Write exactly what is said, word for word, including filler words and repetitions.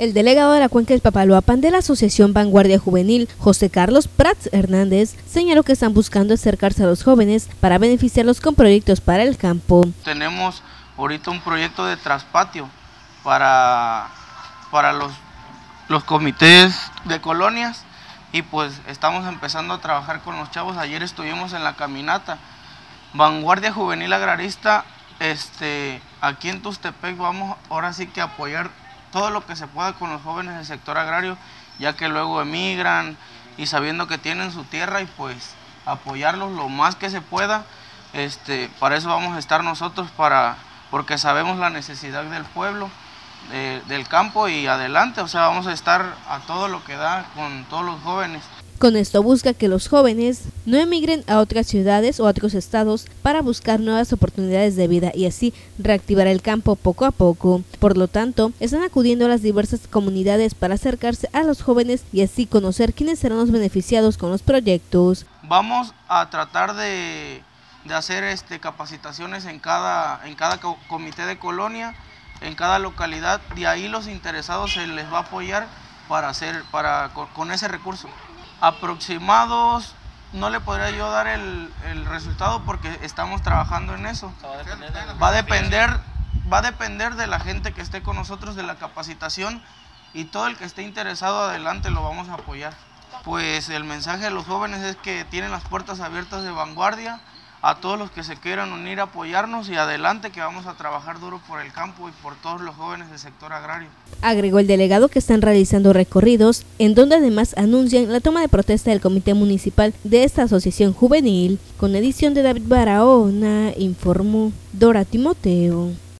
El delegado de la Cuenca del Papaloapan de la Asociación Vanguardia Juvenil, José Carlos Prats Hernández, señaló que están buscando acercarse a los jóvenes para beneficiarlos con proyectos para el campo. Tenemos ahorita un proyecto de traspatio para, para los, los comités de colonias y pues estamos empezando a trabajar con los chavos. Ayer estuvimos en la caminata. Vanguardia Juvenil Agrarista, este, aquí en Tustepec vamos ahora sí que a apoyar todo lo que se pueda con los jóvenes del sector agrario, ya que luego emigran y sabiendo que tienen su tierra y pues apoyarlos lo más que se pueda. Este, para eso vamos a estar nosotros, para, porque sabemos la necesidad del pueblo, de, del campo y adelante, o sea, vamos a estar a todo lo que da con todos los jóvenes. Con esto busca que los jóvenes no emigren a otras ciudades o a otros estados para buscar nuevas oportunidades de vida y así reactivar el campo poco a poco. Por lo tanto, están acudiendo a las diversas comunidades para acercarse a los jóvenes y así conocer quiénes serán los beneficiados con los proyectos. Vamos a tratar de, de hacer este, capacitaciones en cada, en cada comité de colonia, en cada localidad, de ahí los interesados se les va a apoyar para hacer, para, con, con ese recurso. Aproximados, no le podría yo dar el, el resultado porque estamos trabajando en eso. Va a depender, va a depender de la gente que esté con nosotros, de la capacitación, y todo el que esté interesado adelante lo vamos a apoyar. Pues el mensaje de los jóvenes es que tienen las puertas abiertas de Vanguardia a todos los que se quieran unir a apoyarnos y adelante, que vamos a trabajar duro por el campo y por todos los jóvenes del sector agrario. Agregó el delegado que están realizando recorridos en donde además anuncian la toma de protesta del comité municipal de esta asociación juvenil. Con edición de David Barahona, informó Dora Timoteo.